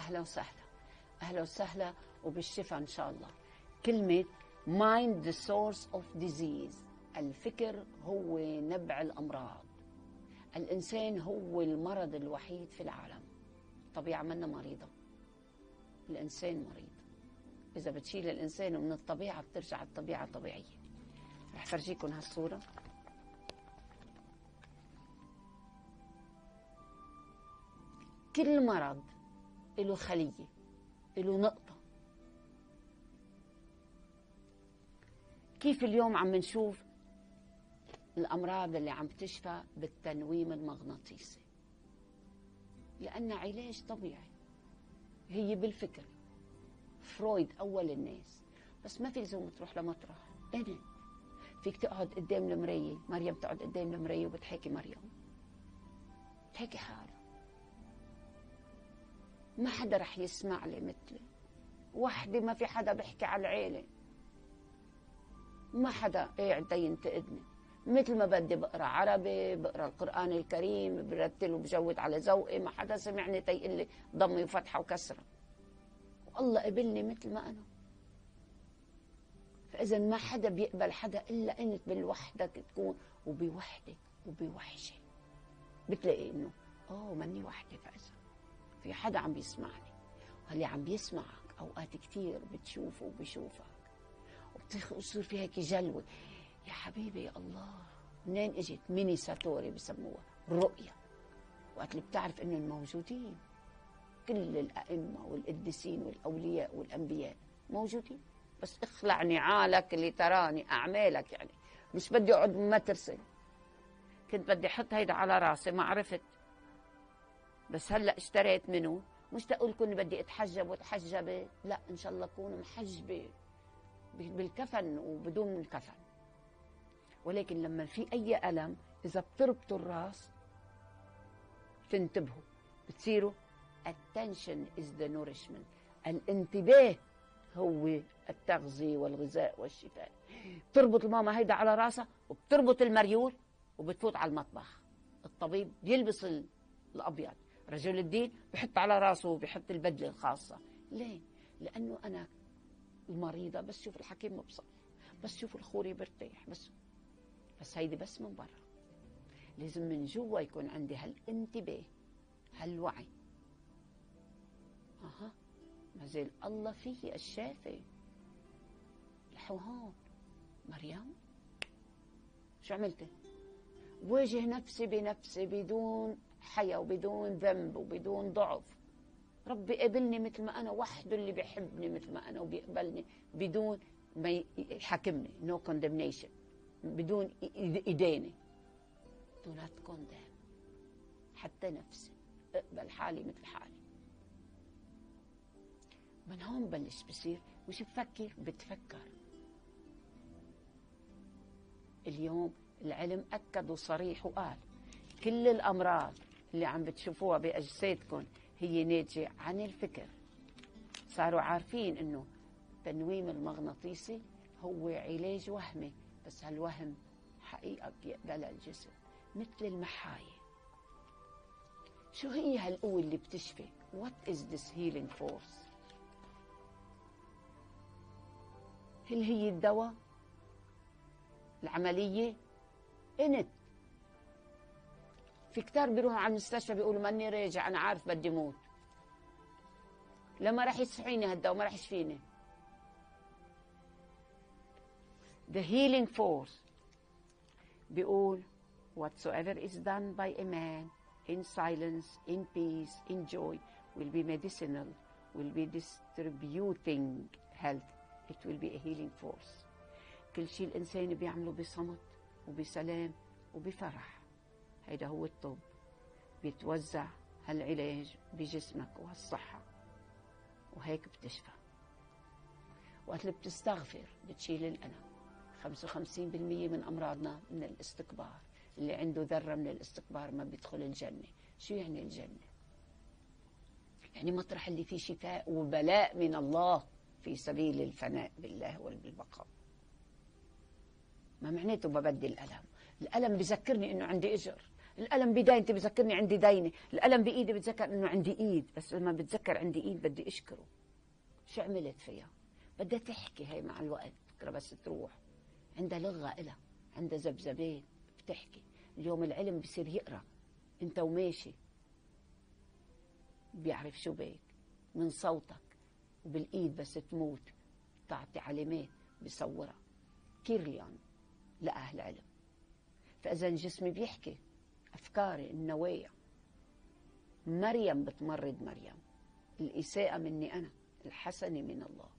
أهلا وسهلا، أهلا وسهلا وبالشفاء إن شاء الله. كلمة mind the source of disease، الفكر هو نبع الأمراض. الإنسان هو المرض الوحيد في العالم. الطبيعة منا مريضة، الإنسان مريض. إذا بتشيل الإنسان من الطبيعة بترجع الطبيعة طبيعية. رح فرجيكم هالصورة. كل مرض له خلية، له نقطة. كيف اليوم عم نشوف الأمراض اللي عم تشفى بالتنويم المغناطيسي؟ لأن علاج طبيعي، هي بالفكر. فرويد أول الناس، بس ما في لزوم تروح لمطرح. أنا فيك تقعد قدام المراية، مريم تقعد قدام المراية وبتحكي مريم، بتحكي حالها، ما حدا رح يسمع لي مثلي. وحدي ما في حدا بحكي على العيلة، ما حدا قاعد ينتقدني. مثل ما بدي بقرا عربي، بقرا القرآن الكريم، برتل وبجود على ذوقي، ما حدا سمعني تيقول لي ضمي وفتحة وكسرة. والله قبلني مثل ما أنا. فإذا ما حدا بيقبل حدا إلا أنت بالوحدك تكون، وبوحدة وبوحشة بتلاقي إنه ماني وحدة. فإذا في حدا عم بيسمعني، واللي عم بيسمعك أوقات كتير بتشوفه وبيشوفك، وبتصير في هيك جلوة. يا حبيبي يا الله، منين اجت؟ ميني ساتوري بسموها الرؤية. وقت اللي بتعرف إنه الموجودين كل الأئمة والقديسين والأولياء والأنبياء موجودين، بس اخلع نعالك اللي تراني أعمالك. يعني مش بدي أقعد ما ترسل. كنت بدي أحط هيدا على راسي ما عرفت، بس هلأ اشتريت منه. مش تقول كوني بدي أتحجب وتحجبي، لا، إن شاء الله أكون محجبة بالكفن وبدون الكفن. ولكن لما في أي ألم، إذا بتربطوا الراس تنتبهوا، بتصيروا attention is the nourishment. الانتباه هو التغذية والغذاء والشفاء. بتربط الماما هيدا على راسها، وبتربط المريول، وبتفوت على المطبخ. الطبيب بيلبس الأبيض، رجل الدين بحط على راسه وبيحط البدلة الخاصة. ليه؟ لأنه أنا المريضة بس شوف الحكيم مبسوط، بس شوف الخوري برتاح، بس هيدي بس من برا. لازم من جوا يكون عندي هالانتباه، هالوعي. ما زال الله فيه الشافي. لحوا هون مريم، شو عملتي؟ واجه نفسي بنفسي بدون حيا وبدون ذنب وبدون ضعف. ربي قبلني مثل ما أنا، وحده اللي بيحبني مثل ما أنا وبيقبلني بدون ما يحاكمني. no condemnation، بدون إدانة. do not condemn. حتى نفسي اقبل حالي مثل حالي. من هون بلش بصير مش بفكر، بتفكر. اليوم العلم أكد وصريح وقال كل الأمراض اللي عم بتشوفوها بأجسادكم هي ناتجة عن الفكر. صاروا عارفين إنه التنويم المغناطيسي هو علاج وهمي، بس هالوهم حقيقة بيقبلها الجسم، مثل المحاية. شو هي هالقوة اللي بتشفي؟ What is this healing force؟ هل هي الدواء؟ العملية؟ انت في كتار بيروحوا على المستشفى بيقولوا ماني راجع، أنا عارف بدي موت. لما راح يصحيني هالدواء ما راح يشفيني. The healing force بيقول whatsoever is done by a man in silence, in peace, in joy will be medicinal, will be distributing health, it will be a healing force. كل شيء الإنسان بيعمله بصمت وبسلام وبفرح، هيدا هو الطب. بيتوزع هالعلاج بجسمك وهالصحة، وهيك بتشفى. وقت اللي بتستغفر بتشيل الألم. 55% من أمراضنا من الاستكبار. اللي عنده ذرة من الاستكبار ما بيدخل الجنة. شو يعني الجنة؟ يعني مطرح اللي فيه شفاء وبلاء من الله في سبيل الفناء بالله والبقاء. ما معناته ببدي الألم. الألم بذكرني إنه عندي أجر. الألم بداينتي بذكرني عندي دينة، الألم بإيدي بتذكر إنه عندي إيد، بس لما بتذكر عندي إيد بدي أشكره. شو عملت فيها؟ بدها تحكي هي مع الوقت، بكرة بس تروح عندها لغة إلها، عندها ذبذبات بتحكي. اليوم العلم بصير يقرأ أنت وماشي، بيعرف شو بيك من صوتك، وبالإيد بس تموت تعطي علامات بصورها. كيرليان لأهل علم. فإذا جسمي بيحكي، أفكاري، النوايا. مريم بتمرض مريم، الإساءة مني أنا، الحسنة من الله.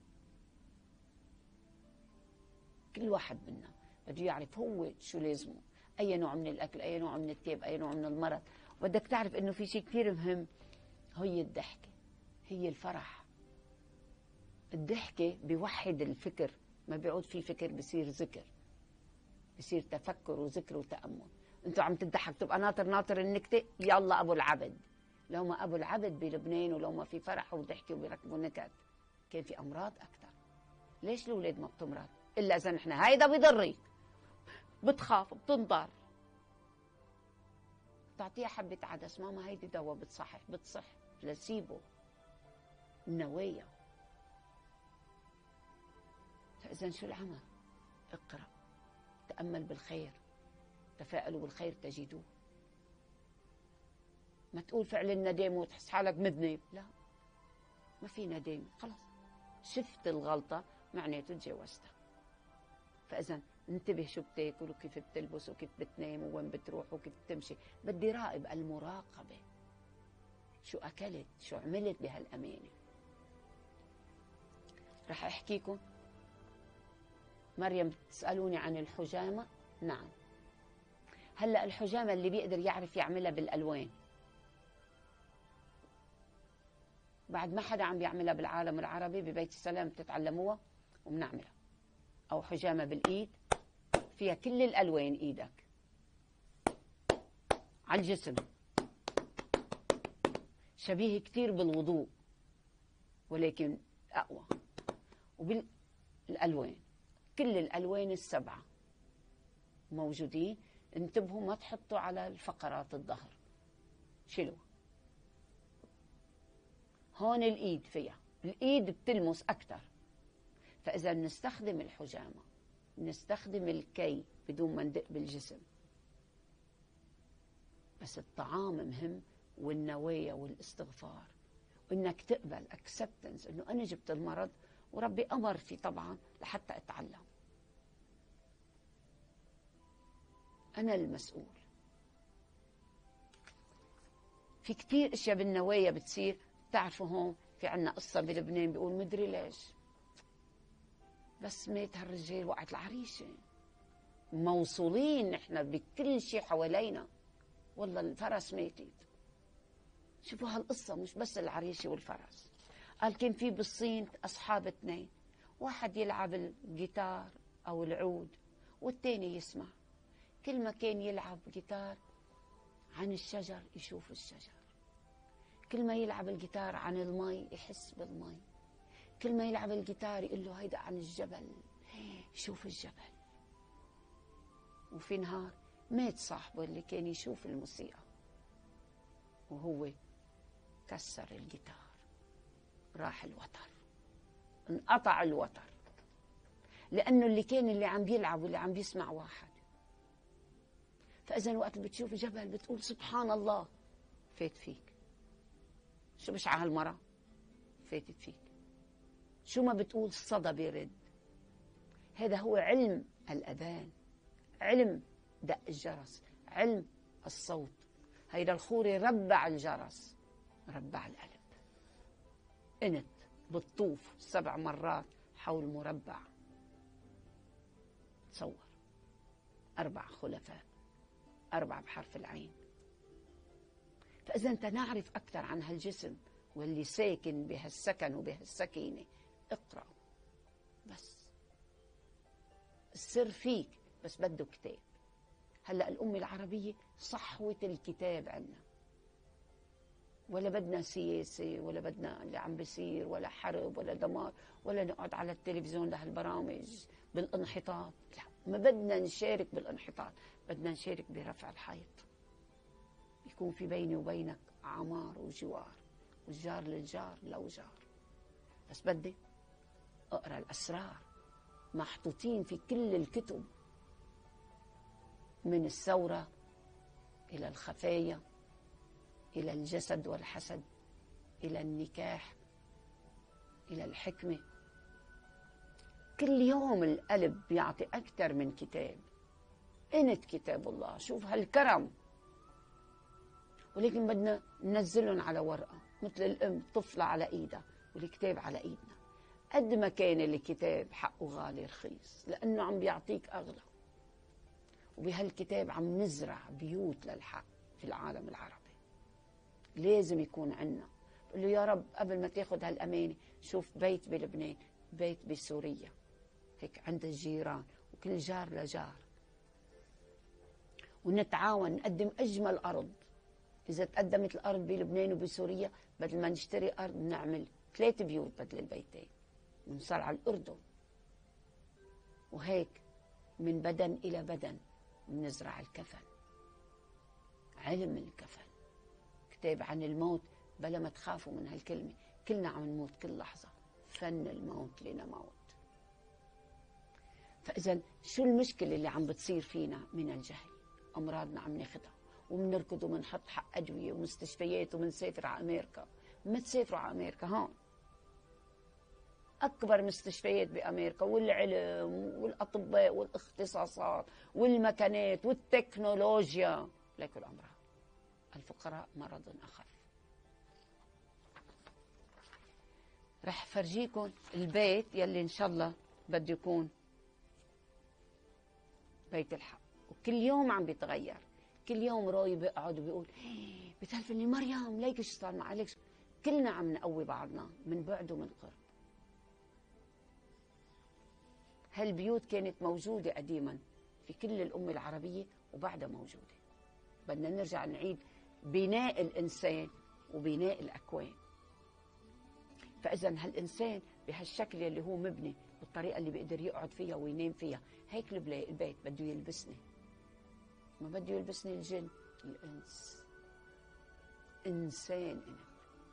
كل واحد منا بده يعرف هو شو لازمه، أي نوع من الأكل، أي نوع من التياب، أي نوع من المرض. وبدك تعرف إنه في شيء كتير مهم، هي الضحكة، هي الفرح. الضحكة بيوحد الفكر، ما بيعود في فكر، بصير ذكر، بصير تفكر وذكر وتأمل. انتوا عم تضحك تبقى ناطر النكتة، يلا أبو العبد. لو ما أبو العبد بلبنان، ولو ما في فرح وضحكة وبيركبوا نكت، كان في أمراض أكثر. ليش الأولاد ما بتمرض؟ إلا إذا نحن هيدا بيضرك، بتخاف، بتنطر، تعطيها حبة عدس، ماما هيدي دواء بتصح لسيبه النوايا. فإذا شو العمل؟ اقرأ، تأمل بالخير، تفاءلوا بالخير تجدوه. ما تقول فعل الندامة وتحس حالك مذنب، لا، ما في ندامة، خلاص شفت الغلطة معناته تجاوزتها. فإذا انتبه شو بتاكل وكيف بتلبس وكيف بتنام وين بتروح وكيف بتمشي. بدي راقب، المراقبة، شو أكلت، شو عملت بهالأمانة. رح أحكيكم. مريم بتسألوني عن الحجامة. نعم، هلأ الحجامة اللي بيقدر يعرف يعملها بالألوان، بعد ما حدا عم بيعملها بالعالم العربي، ببيت السلام بتتعلموها وبنعملها. أو حجامة بالإيد فيها كل الألوان، إيدك على الجسم، شبيه كتير بالوضوء ولكن أقوى. وبالألوان، كل الألوان السبعة موجودين. انتبهوا ما تحطوا على الفقرات الظهر، شيلوا. هون الإيد فيها، الإيد بتلمس أكتر. فإذا بنستخدم الحجامة، بنستخدم الكي بدون ما ندق بالجسم. بس الطعام مهم، والنوايا والاستغفار، وإنك تقبل acceptance إنه أنا جبت المرض وربي أمر فيه طبعا لحتى أتعلم. أنا المسؤول. في كتير أشياء بالنوايا بتصير. بتعرفوا هون في عنا قصة بلبنان بيقول مدري ليش بس مات هالرجال وقعت العريشة. موصولين نحن بكل شيء حوالينا، والله الفرس ماتت. شوفوا هالقصة، مش بس العريشة والفرس. قال كان في بالصين أصحاب اثنين، واحد يلعب الجيتار أو العود والتاني يسمع. كل ما كان يلعب جيتار عن الشجر يشوف الشجر، كل ما يلعب الجيتار عن المي يحس بالمي، كل ما يلعب الجيتار يقول له هيدا عن الجبل يشوف الجبل. وفي نهار مات صاحبه اللي كان يشوف الموسيقى، وهو كسر الجيتار، راح الوتر، انقطع الوتر، لأنه اللي عم بيلعب واللي عم بيسمع واحد. فإذا وقت بتشوف جبل بتقول سبحان الله، فات فيك. شو بشعة هالمرة؟ فاتت فيك. شو ما بتقول صدى بيرد. هذا هو علم الأذان، علم دق الجرس، علم الصوت. هيدا الخوري ربع الجرس، ربع القلب. انت بتطوف 7 مرات حول مربع. تصور 4 خلفاء، 4 بحرف العين. فإذا أنت نعرف أكثر عن هالجسم واللي ساكن بهالسكن وبهالسكينة، اقرأ. بس السر فيك، بس بده كتاب. هلأ الأمة العربية صحوة الكتاب عنا، ولا بدنا سياسة، ولا بدنا اللي عم بيصير، ولا حرب، ولا دمار، ولا نقعد على التلفزيون لهالبرامج بالانحطاط. لا، ما بدنا نشارك بالانحطاط، بدنا نشارك برفع الحيط. تكون في بيني وبينك عمار وجوار، والجار للجار لو جار. بس بدي اقرا الاسرار محطوطين في كل الكتب، من الثوره الى الخفايا، الى الجسد والحسد، الى النكاح، الى الحكمه. كل يوم القلب بيعطي اكثر من كتاب. انت كتاب الله، شوف هالكرم. ولكن بدنا ننزلهم على ورقه، مثل الام طفله على ايدها والكتاب على ايدنا. قد ما كان الكتاب حقه غالي رخيص، لانه عم بيعطيك اغلى. وبهالكتاب عم نزرع بيوت للحق في العالم العربي. لازم يكون عندنا. بقول له يا رب قبل ما تاخذ هالامانه شوف بيت بلبنان، بيت بسوريا، هيك عند الجيران وكل جار لجار، ونتعاون نقدم اجمل ارض. اذا تقدمت الارض بلبنان وبسوريا، بدل ما نشتري ارض نعمل 3 بيوت بدل البيتين ونصل على الاردن. وهيك من بدن الى بدن بنزرع الكفن، علم الكفن، كتاب عن الموت. بلا ما تخافوا من هالكلمه، كلنا عم نموت كل لحظه، فن الموت لنا موت. فاذا شو المشكله اللي عم بتصير فينا من الجهل؟ امراضنا عم ناخذها وبنركض وبنحط حق ادويه ومستشفيات وبنسافر على امريكا. ما تسافروا على امريكا، هون اكبر مستشفيات بامريكا، والعلم والاطباء والاختصاصات والمكانات والتكنولوجيا لكل الامراض. الفقراء مرض اخف. رح فرجيكم البيت يلي ان شاء الله بده يكون بيت الحق، وكل يوم عم بيتغير. كل يوم روي بيقعد وبيقول بتعرفني مريم ليك شو صار معك. كلنا عم نقوي بعضنا من بعد ومن قرب. هالبيوت كانت موجودة قديما في كل الأمة العربية وبعدها موجودة. بدنا نرجع نعيد بناء الإنسان وبناء الأكوان. فإذا هالإنسان بهالشكل اللي هو مبني بالطريقة اللي بيقدر يقعد فيها وينام فيها، هيك البيت بده يلبسني. ما بده يلبسني الجن، الإنس. إنسان أنا.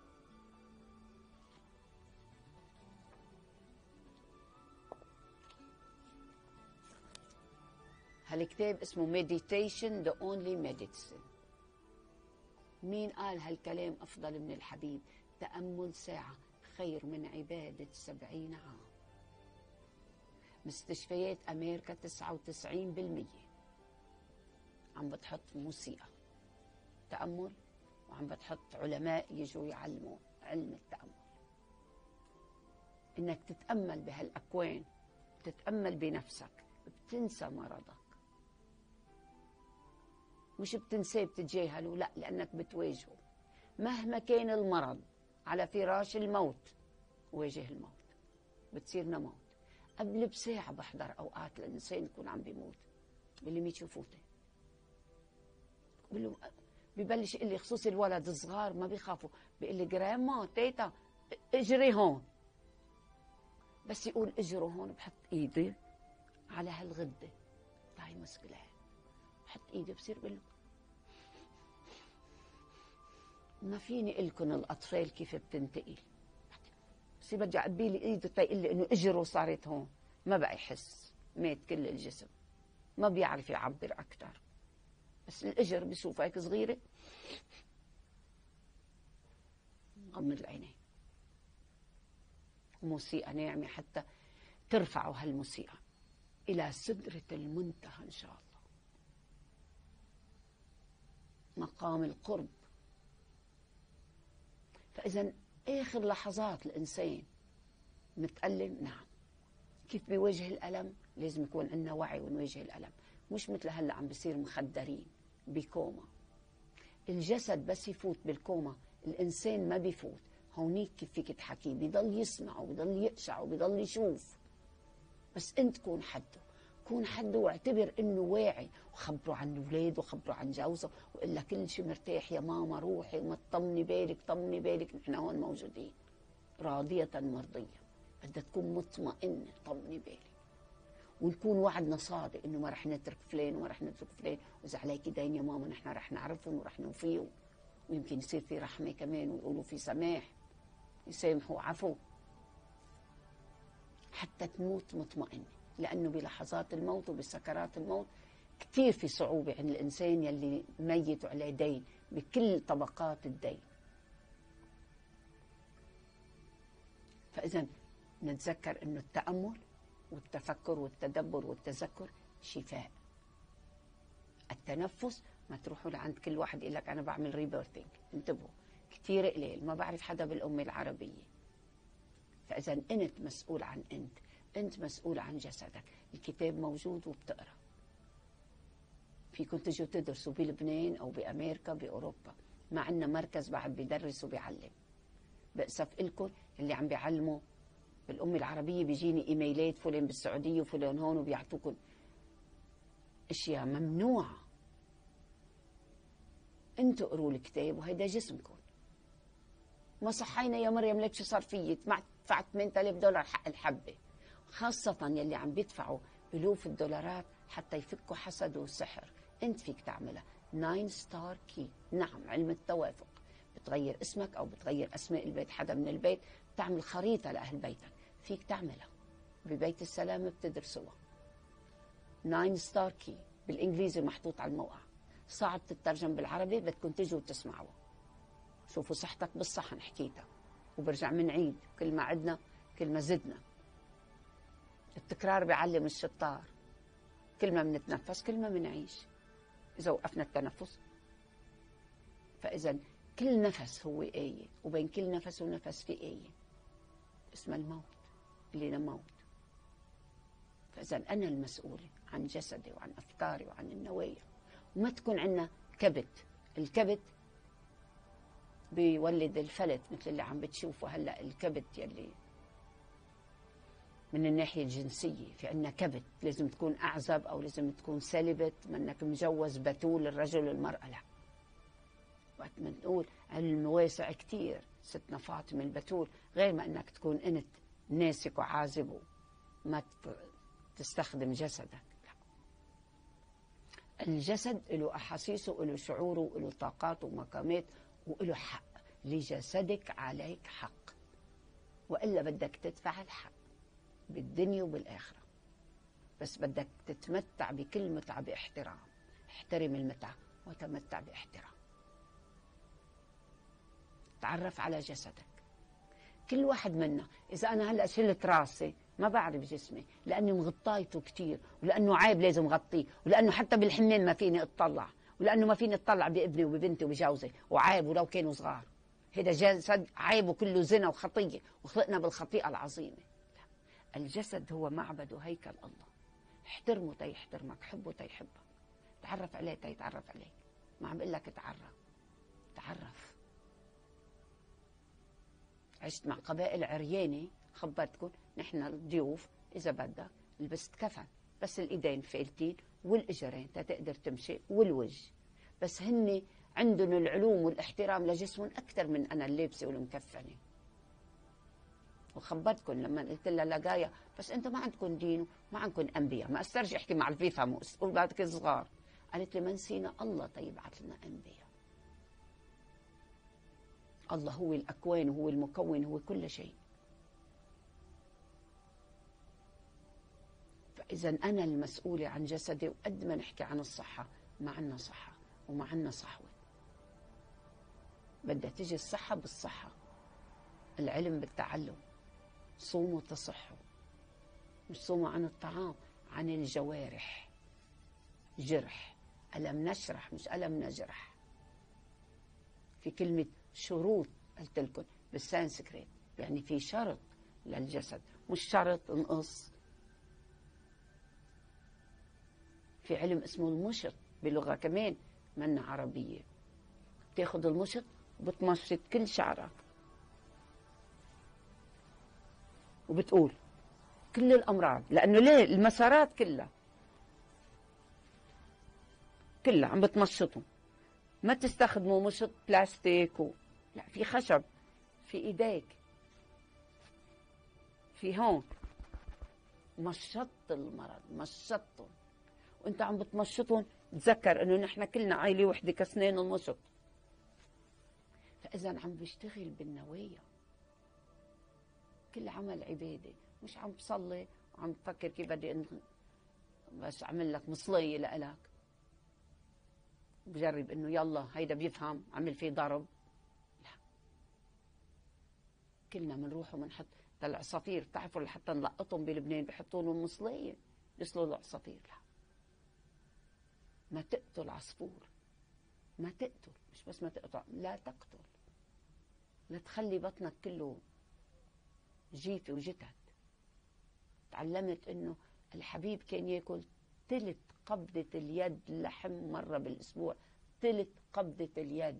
هالكتاب اسمه Meditation the Only Medicine. مين قال هالكلام أفضل من الحبيب؟ تأمل ساعة خير من عبادة 70 عام. مستشفيات أمريكا 99% عم بتحط موسيقى تأمل، وعم بتحط علماء يجوا يعلموا علم التأمل. إنك تتأمل بهالأكوان، تتأمل بنفسك، بتنسى مرضك. مش بتنساه بتتجاهله، لا، لأنك بتواجهه. مهما كان المرض على فراش الموت واجه الموت. بتصيرنا موت. قبل بساعة بحضر أوقات الإنسان يكون عم بيموت باللي ميتشوفوته، ببلش يقول لي، خصوصي الولد الصغار ما بيخافوا، بيقول لي جراما تيتا اجري هون. بس يقول اجروا هون بحط ايدي على هالغده تاعي مسكلها، بحط ايدي بصير بقول له ما فيني الكم الاطفال كيف بتنتقل. بس بدي اعبي لي ايده تيقول لي انه اجروا صارت هون. ما بقى يحس، مات كل الجسم، ما بيعرف يعبر اكثر. بس الاجر بشوف هيك صغيره، غمض العينين. موسيقى ناعمه حتى ترفعوا هالموسيقى الى سدره المنتهى ان شاء الله، مقام القرب. فاذا اخر لحظات الانسان متألم، نعم. كيف بيواجه الالم؟ لازم يكون عندنا وعي ونواجه الالم، مش مثل هلا عم بيصير مخدرين بكوما. الجسد بس يفوت بالكوما، الانسان ما بيفوت. هونيك كيف فيك تحكي، بيضل يسمع وبيضل يقشع وبيضل يشوف. بس انت كون حده، كون حده واعتبر انه واعي، وخبره عن الاولاد وخبره عن جوزه، وقال لها كل شيء مرتاح يا ماما، روحي وما تطمني بالك، طمني بالك، نحن هون موجودين راضيه مرضيه. بدها تكون مطمئنه، طمني بالك. ونكون وعدنا صادق انه ما رح نترك فلان وما رح نترك فلان، واذا عليك دين يا ماما نحن رح نعرفهم ورح نوفيهم، ويمكن يصير في رحمه كمان ويقولوا في سماح، يسامحوا عفو، حتى تموت مطمئنه. لانه بلحظات الموت وبسكرات الموت كثير في صعوبه عند الانسان يلي ميت وعليه دين بكل طبقات الدين. فاذا نتذكر انه التامل والتفكر والتدبر والتذكر شفاء. التنفس، ما تروحوا لعند كل واحد يقول لك انا بعمل ريبيرثينج، انتبهوا كثير قليل، ما بعرف حدا بالامه العربيه. فاذا انت مسؤول عن انت مسؤول عن جسدك. الكتاب موجود وبتقرا، فيكم تجوا تدرسوا بلبنان او بامريكا باوروبا، ما عندنا مركز بعد بيدرس وبيعلم. بأسف لكم اللي عم بيعلموا بالأمة العربية، بيجيني إيميلات فلان بالسعودية وفلان هون وبيعطوكم أشياء ممنوعة. أنتوا قروا الكتاب وهيدا جسمكم. ما صحينا يا مريم ليك شو صار فيي؟ دفعت $8000 حق الحبة. خاصة يلي عم بيدفعوا ألوف الدولارات حتى يفكوا حسد وسحر، أنت فيك تعملها. 9 ستار كي، نعم، علم التوافق. بتغير اسمك أو بتغير أسماء البيت، حدا من البيت، بتعمل خريطة لأهل بيتك، فيك تعملها. ببيت السلام بتدرسوها. 9 ستار كي بالإنجليزي محطوط على الموقع، صعب تترجم بالعربي، بدكم تجوا تسمعوها. شوفوا صحتك بالصحن حكيتها، وبرجع منعيد كل ما عدنا كل ما زدنا. التكرار بيعلم الشطار، كل ما بنتنفس كل ما بنعيش. إذا وقفنا التنفس، فإذا كل نفس هو آية، وبين كل نفس ونفس في آية اسمها الموت، اللي موت. فإذا أنا المسؤولة عن جسدي وعن أفكاري وعن النوايا. وما تكون عندنا كبت. الكبت بيولد الفلت، مثل اللي عم بتشوفوا هلأ الكبت يلي من الناحية الجنسية. في عندنا كبت، لازم تكون أعزب أو لازم تكون سلبت، منك مجوز بتول الرجل والمرأة، لا. وقت ما نقول علم واسع كتير، ستنا فاطمة البتول، غير ما أنك تكون أنت ناسك وعازب وما تستخدم جسدك، لا. الجسد له أحاسيسه وله شعوره وله طاقات ومقامات وله حق. لجسدك عليك حق، وإلا بدك تدفع الحق بالدنيا وبالآخرة. بس بدك تتمتع بكل متعة باحترام. احترم المتعة وتمتع باحترام. تعرف على جسدك. كل واحد منا، إذا أنا هلأ شلت راسي ما بعرف جسمي، لأني مغطايته كتير، ولأنه عيب لازم غطيه، ولأنه حتى بالحمام ما فيني أطلع، ولأنه ما فيني أطلع بابني وببنتي وبجوزي، وعيب ولو كانوا صغار. هذا جسد عيب وكله زنا وخطية، وخلقنا بالخطيئة العظيمة. لا. الجسد هو معبد وهيكل الله. احترمه تيحترمك، حبه تيحبك، تعرف عليه تيتعرف عليك. ما عم بقول لك تعرف. عشت مع قبائل عريانة، خبرتكم نحن الضيوف إذا بدك لبست كفن، بس الإيدين فالتين والإجرين تقدر تمشي والوجه، بس هن عندهم العلوم والاحترام لجسمهم أكثر من أنا اللابسة والمكفنة. وخبرتكم لما قلت لها لقايا بس أنتم ما عندكم دين وما عندكم أنبياء، ما أسترجع أحكي مع اللي بيفهموا، قول بعدك صغار. قالت لي ما نسينا الله يبعث لنا أنبياء. الله هو الأكوان وهو المكون، هو كل شيء. فإذا أنا المسؤولة عن جسدي، وقد ما نحكي عن الصحة ما عنا صحة وما عنا صحوة. بدها تيجي الصحة بالصحة، العلم بالتعلم. صوموا تصحوا، مش صوموا عن الطعام، عن الجوارح. جرح، ألم نشرح مش ألم نجرح. في كلمة شروط قلت لكم بالسانسكريت، يعني في شرط للجسد، مش شرط نقص. في علم اسمه المشط بلغة كمان منا عربية، بتاخد المشط وبتمشط كل شعرك وبتقول كل الأمراض، لأنه ليه المسارات كلها عم بتمشطهم. ما تستخدموا مشط بلاستيك لا، في خشب، في ايديك، في هون، مشط المرض، مشطهم. وانت عم بتمشطهم تذكر انه نحن كلنا عائله وحده كسنان المشط. فاذا عم بيشتغل بالنوايا. كل عمل عباده، مش عم بصلي وعم بفكر كيف بدي بس اعمل لك مصليه لإلك، بجرب انه يلا هيدا بيفهم عمل فيه ضرب. لا، كلنا بنروح وبنحط العصافير. بتعرفوا لحتى نلقطهم بلبنان بحطوا لهم مصليه يصلوا العصافير. لا، ما تقتل عصفور، ما تقتل، مش بس ما تقطع، لا تقتل، لا تخلي بطنك كله جيفة وجتت. تعلمت انه الحبيب كان ياكل ثلث قبضة اليد لحم مرة بالاسبوع، ثلث قبضة اليد.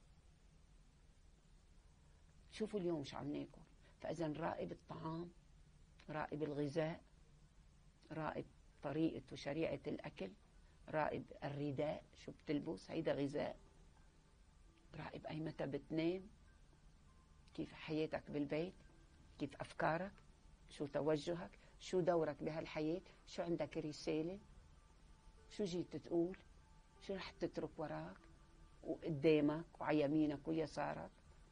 شوفوا اليوم شو عم ناكل. فاذا راقب الطعام، راقب الغذاء، راقب طريقة وشريعة الاكل، راقب الرداء شو بتلبس، هيدا غذاء. راقب اي متى بتنام، كيف حياتك بالبيت، كيف افكارك، شو توجهك، شو دورك بهالحياة، شو عندك رسالة، شو جيت تقول، شو رح تترك وراك وقدامك وعلى يمينك ويسارك.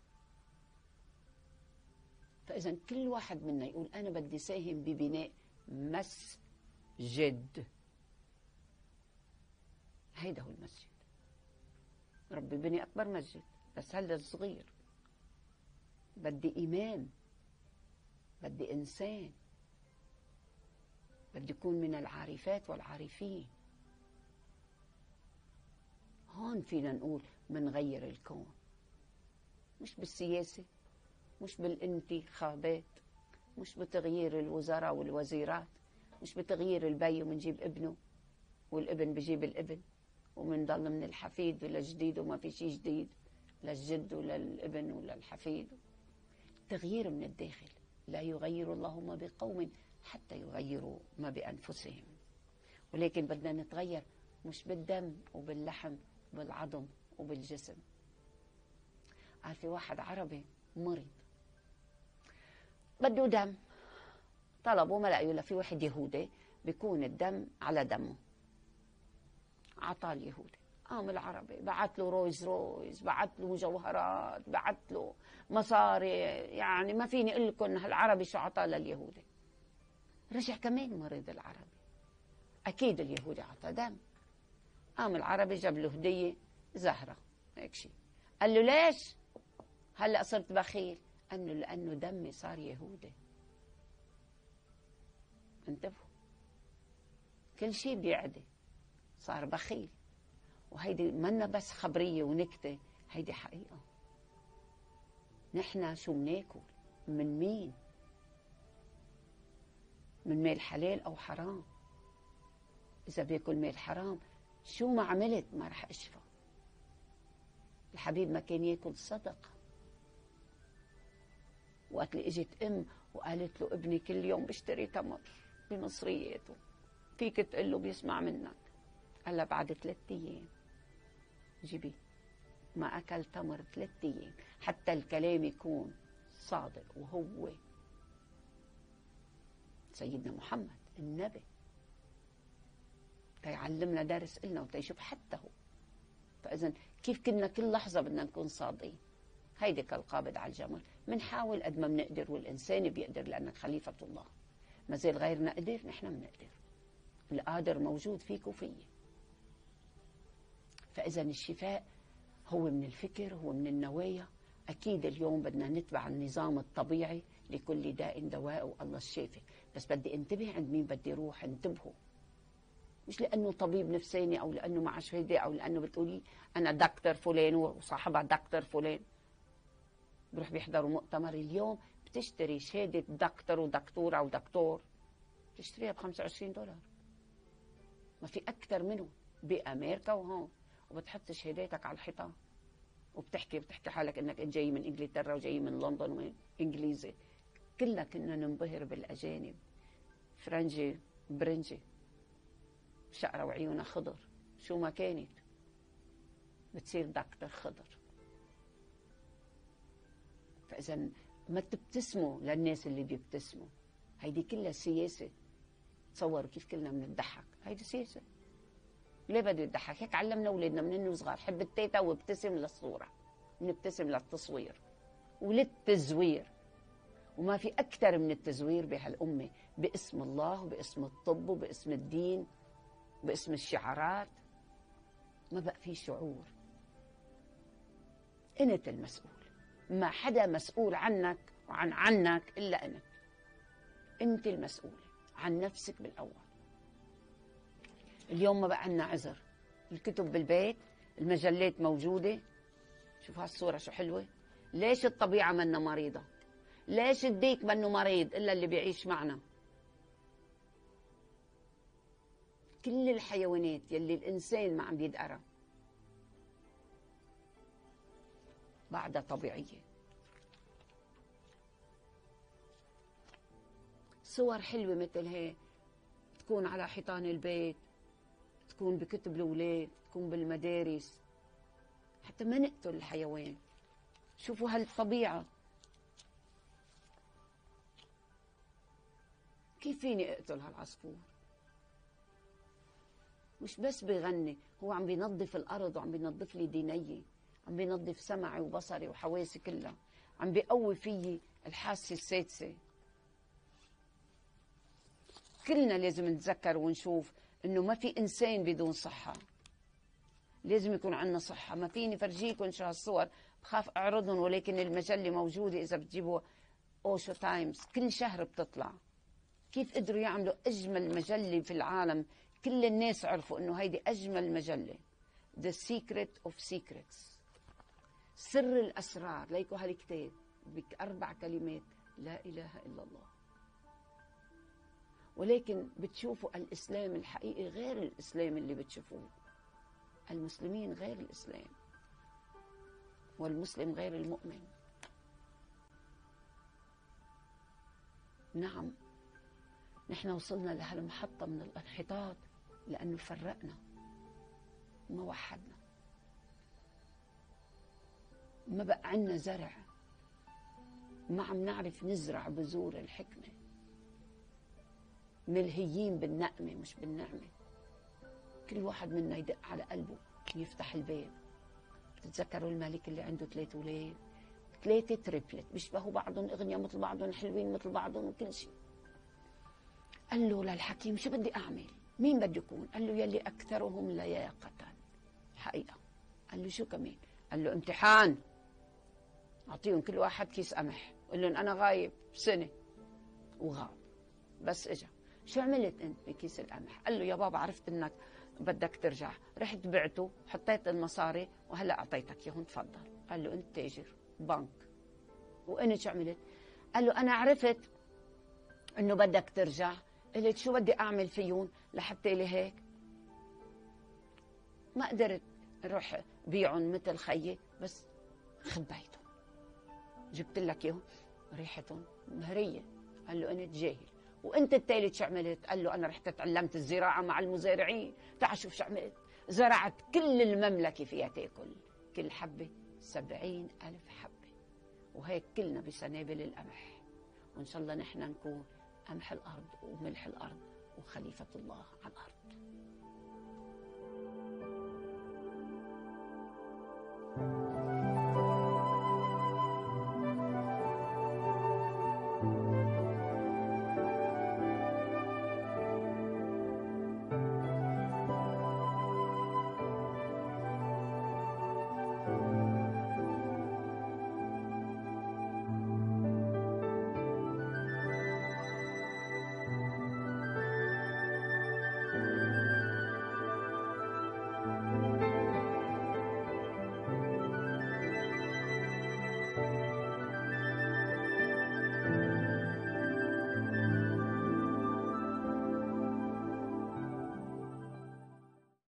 فإذا كل واحد منا يقول أنا بدي ساهم ببناء مسجد. هيدا هو المسجد. ربي بني أكبر مسجد، بس هذا الصغير. بدي إمام، بدي إنسان، بدي يكون من العارفات والعارفين. هون فينا نقول منغير الكون، مش بالسياسة، مش بالانتخابات، مش بتغيير الوزراء والوزيرات، مش بتغيير البي ومنجيب ابنه والابن بجيب الابن ومنضل من الحفيد للجديد وما في شيء جديد للجد وللابن وللحفيد. تغيير من الداخل. لا يغير الله ما بقوم حتى يغيروا ما بأنفسهم. ولكن بدنا نتغير مش بالدم وباللحم وبالعظم وبالجسم. في واحد عربي مريض بده دم، طلبوا ما لقيوا. في واحد يهودي بيكون الدم على دمه، عطاه اليهودي. قام العربي بعت له رويز رويز، بعت له مجوهرات، بعت له مصاري. يعني ما فيني اقول لكم هالعربي شو عطاه لليهودي. رجع كمان مريض العربي، اكيد اليهودي عطاه دم. قام العربي جاب له هديه زهره هيك شيء. قال له ليش هلا صرت بخيل؟ قال له لانه دمي صار يهودي. انتبهوا، كل شيء بيعدي. صار بخيل. وهيدي منا بس خبريه ونكته، هيدي حقيقه. نحن شو بناكل؟ من مين؟ من مال حلال او حرام؟ اذا باكل مال حرام شو ما عملت ما رح اشفى. الحبيب ما كان ياكل صدقه. وقت اللي اجت ام وقالت له ابني كل يوم بيشتري تمر بمصرياته، فيك تقول له بيسمع منك؟ قال لها بعد 3 أيام جيبي. ما اكل تمر 3 أيام حتى الكلام يكون صادق. وهو سيدنا محمد النبي تيعلمنا درس إلنا وتيشوف حتى هو. فإذا كيف كنا كل لحظة بدنا نكون صادقين. هيدي كالقابض على الجمر. منحاول قد ما بنقدر، والإنسان بيقدر لأنك خليفة الله. ما زال غيرنا قدر، نحن بنقدر. القادر موجود فيك وفي. فإذا الشفاء هو من الفكر، هو من النوايا. أكيد اليوم بدنا نتبع النظام الطبيعي، لكل داء دواء والله الشافي. بس بدي انتبه عند مين بدي روح. انتبهوا، مش لأنه طبيب نفساني أو لأنه مع شهادة أو لأنه بتقولي أنا دكتور فلان وصاحبها دكتور فلان بروح بيحضروا مؤتمر. اليوم بتشتري شهادة دكتور ودكتورة أو دكتور بتشتريها $25. ما في أكثر منه بأمريكا وهون. وبتحط شهاداتك على الحيطان وبتحكي حالك إنك جاي من إنجلترا وجاي من لندن ومن إنجليزي. كلنا كنا ننبهر بالأجانب، فرنجي برنجي شقرة وعيونها خضر، شو ما كانت بتصير دكتور خضر. فإذا ما تبتسموا للناس اللي بيبتسموا. هيدي كلها سياسة تصوروا كيف كلنا بنضحك، هيدي سياسة. ليه بده يضحك؟ هيك علمنا اولادنا من انه صغار، حب التيتا وابتسم للصورة، بنبتسم للتصوير وللتزوير. وما في أكثر من التزوير بهالأمة، باسم الله وباسم الطب وباسم الدين باسم الشعارات. ما بقى في شعور. أنت المسؤول، ما حدا مسؤول عنك عنك إلا أنت. أنت المسؤولة عن نفسك بالأول. اليوم ما بقى عنا عذر، الكتب بالبيت، المجلات موجودة. شوف هالصورة شو حلوة. ليش الطبيعة منا مريضة؟ ليش الديك منه مريض إلا اللي بيعيش معنا؟ كل الحيوانات يلي الإنسان ما عم بيدقرها بعدها طبيعية. صور حلوة مثل هي تكون على حيطان البيت، تكون بكتب الأولاد، تكون بالمدارس، حتى ما نقتل الحيوان. شوفوا هالطبيعة، كيف فيني أقتل هالعصفور؟ مش بس بيغني، هو عم بينظف الأرض وعم بينظف لي دينيي، عم بينظف سمعي وبصري وحواسي كلها، عم بيقوي فيي الحاسة السادسة. كلنا لازم نتذكر ونشوف إنه ما في إنسان بدون صحة. لازم يكون عندنا صحة. ما فيني فرجيكم شو هالصور، بخاف أعرضهم، ولكن المجلة موجودة إذا بتجيبوا أوشو تايمز، كل شهر بتطلع. كيف قدروا يعملوا أجمل مجلة في العالم، كل الناس عرفوا إنه هيدي أجمل مجلة. The Secret of Secrets، سر الأسرار. ليكوا هالكتاب ب4 كلمات، لا إله إلا الله. ولكن بتشوفوا الإسلام الحقيقي غير الإسلام اللي بتشوفوه. المسلمين غير الإسلام، والمسلم غير المؤمن. نعم، نحن وصلنا لهالمحطة من الانحطاط لأنه فرقنا، ما وحدنا. ما بقى عنا زرع، ما عم نعرف نزرع بذور الحكمة. ملهيين بالنقمة مش بالنعمة. كل واحد منا يدق على قلبه يفتح الباب. بتتذكروا الملك اللي عنده 3 أولاد، 3 تريبلت، بيشبهوا بعضهم، أغنياء مثل بعضهم، حلوين مثل بعضهم وكل شيء. قال له للحكيم شو بدي أعمل؟ مين بده يكون؟ قال له يلي أكثرهم لياقة. حقيقة. قال له شو كمان؟ قال له امتحان، أعطيهم كل واحد كيس قمح، قال لهم أنا غايب سنة. وغاب. بس إجا، شو عملت أنت بكيس القمح؟ قال له يا بابا عرفت إنك بدك ترجع، رحت بعته، حطيت المصاري وهلا أعطيتك إياهم، تفضل. قال له أنت تاجر بنك. وأنت شو عملت؟ قال له أنا عرفت إنه بدك ترجع، قلت شو بدي أعمل فيهم لحتى لي هيك؟ ما قدرت روح بيعهم مثل خيي، بس خبيتهم، جبت لك اياهم ريحتهم مهريه. قال له انت جاهل. وانت الثالث شو عملت؟ قال له انا رحت تعلمت الزراعه مع المزارعين، تعال شوف شو عملت، زرعت كل المملكه فيها تاكل، كل حبه 70,000 حبه. وهيك كلنا بسنابل القمح. وان شاء الله نحن نكون قمح الارض وملح الارض وخليفه الله على الارض.